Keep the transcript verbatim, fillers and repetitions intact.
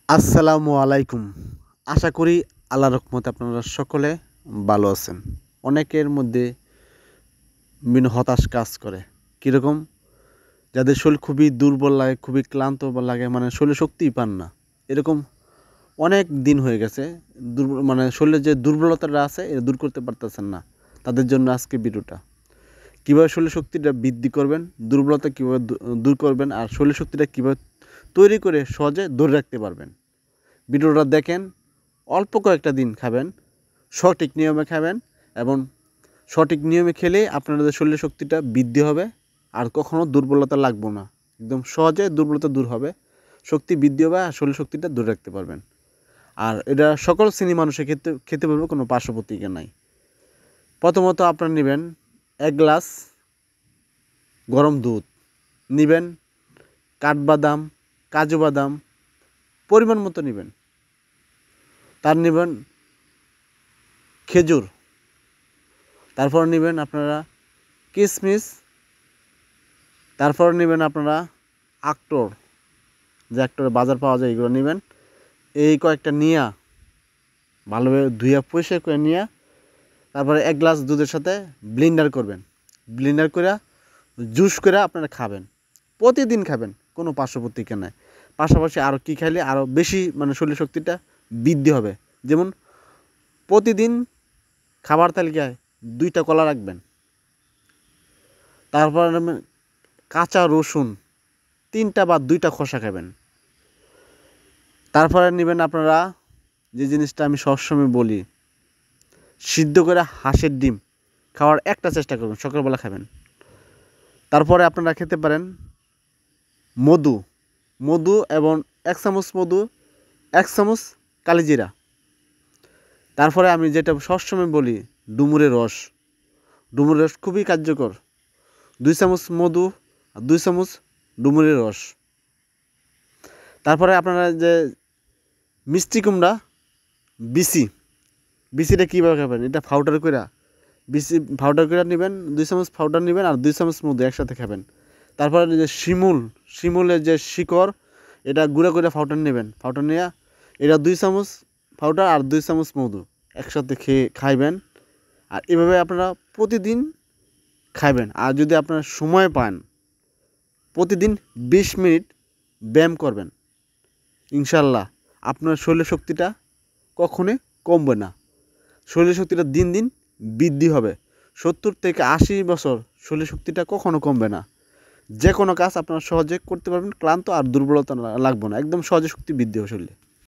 আসসালামু আলাইকুম। আশা করি আল্লাহর রহমতে আপনারা সকলে ভালো আছেন। অনেকের মধ্যে বিভিন্ন হতাশ কাজ করে। কীরকম? যাদের শরীর খুবই দুর্বল লাগে, খুবই ক্লান্ত লাগে, মানে শরীরে শক্তিই পান না। এরকম অনেক দিন হয়ে গেছে। দুর্বল মানে শরীরের যে দুর্বলতাটা আছে এটা দূর করতে পারতেছেন না। তাদের জন্য আজকে ভিডিওটা। কীভাবে শরীর শক্তিটা বৃদ্ধি করবেন, দুর্বলতা কীভাবে দূর করবেন, আর শরীর শক্তিটা কীভাবে তৈরি করে সহজে ধরে রাখতে পারবেন। ভিডিওটা দেখেন, অল্প কয়েকটা দিন খাবেন, সঠিক নিয়মে খাবেন এবং সঠিক নিয়মে খেলেই আপনাদের শরীরের শক্তিটা বৃদ্ধি হবে আর কখনো দুর্বলতা লাগবে না। একদম সহজে দুর্বলতা দূর হবে, শক্তি বৃদ্ধি হবে আর শরীর শক্তিটা ধরে রাখতে পারবেন। আর এটা সকল শ্রেণী মানুষের খেতে খেতে পারবে, কোনো পার্শ্ব প্রতিক্রিয়া নাই। প্রথমত আপনারা নেবেন এক গ্লাস গরম দুধ, নেবেন কাঠবাদাম, কাজু বাদাম পরিমাণ মতো নেবেন। তার নেবেন খেজুর, তারপর নেবেন আপনারা কিশমিশ, তারপর নেবেন আপনারা আখরোট, যে আখরোটের বাজার পাওয়া যায়, এগুলো নেবেন। এই কয়েকটা নিয়া ভালোভাবে ধুইয়া পরিষ্কার করে নিয়ে তারপরে এক গ্লাস দুধের সাথে ব্লেন্ডার করবেন। ব্লেন্ডার করে জুস করে আপনারা খাবেন, প্রতিদিন খাবেন, কোনো পার্শ্ব প্রতিক্রিয়া নেই। পাশাপাশি আরও কী খাইলে আরও বেশি মানে শরীর শক্তিটা বৃদ্ধি হবে, যেমন প্রতিদিন খাবার তালিকায় দুইটা কলা রাখবেন। তারপর কাঁচা রসুন তিনটা বা দুইটা খোসা খাবেন। তারপরে নেবেন আপনারা যে জিনিসটা আমি সবসময় বলি, সিদ্ধ করে হাঁসের ডিম খাওয়ার একটা চেষ্টা করবেন, সকালবেলা খাবেন। তারপরে আপনারা খেতে পারেন মধু মধু এবং এক চামচ মধু, এক চামচ কালিজিরা। তারপরে আমি যেটা সবসময় বলি, ডুমুরের রস ডুমুরের রস খুবই কার্যকর। দুই চামচ মধু আর দুই চামচ ডুমুরের রস। তারপরে আপনারা যে মিষ্টি কুমড়া বিচি, বিচিটা কীভাবে খাবেন, এটা পাউডার করে বিচি পাউডার করে নেবেন, দুই চামচ পাউডার নেবেন আর দুই চামচ মধু একসাথে খাবেন। তারপরে যে শিমুল, শিমুলের যে শিকড়, এটা গুঁড়া করে পাউডার নেবেন। পাউডার নিয়ে এটা দুই চামচ পাউডার আর দুই চামচ মধু একসাথে খেয়ে খাইবেন। আর এভাবে আপনারা প্রতিদিন খাইবেন। আর যদি আপনারা সময় পান, প্রতিদিন বিশ মিনিট ব্যায়াম করবেন, ইনশাল্লাহ আপনার শরীরের শক্তিটা কখনোই কমবে না। শরীরের শক্তিটা দিন দিন বৃদ্ধি হবে। সত্তর থেকে আশি বছর শরীরের শক্তিটা কখনো কমবে না। যে কোনো কাজ আপনারা সহজে করতে পারবেন, ক্লান্ত আর দুর্বলতা লাগবে না, একদম সহজে শক্তি বৃদ্ধি হবে শরীরে।